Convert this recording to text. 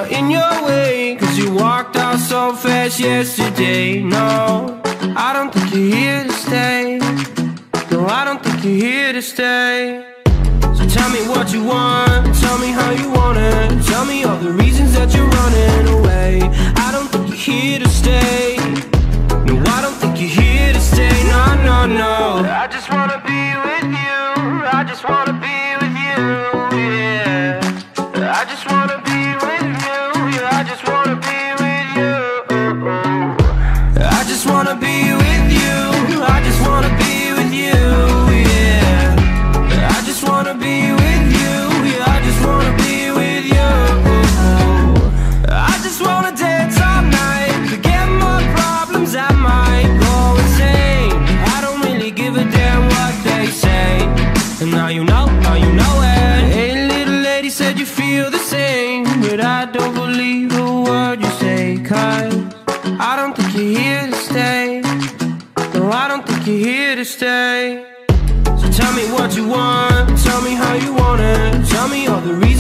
not in your way, 'cause you walked out so fast yesterday. No, I don't think you're here to stay. No, I don't think you're here to stay. So tell me what you want, tell me how you want it. Tell me all the reasons that you're running away. I don't think you're here to stay. No, I don't think you're here to stay. No, no, no. I just wanna be with you. I just wanna be with you, yeah. I just wanna be with you. Yeah, I just wanna be with you. I just wanna be with you. I just wanna be with you, yeah. I just wanna be with you. Yeah, I just wanna be with you. I just wanna dance all night, forget my problems, I might go insane. I don't really give a damn what they say. And now you know it. Hey, little lady, said you feel the same, but I don't believe a word you say, 'cause I don't think you're here to stay. No, I don't think you're here to stay. So tell me what you want, tell me how you want it. Tell me all the reasons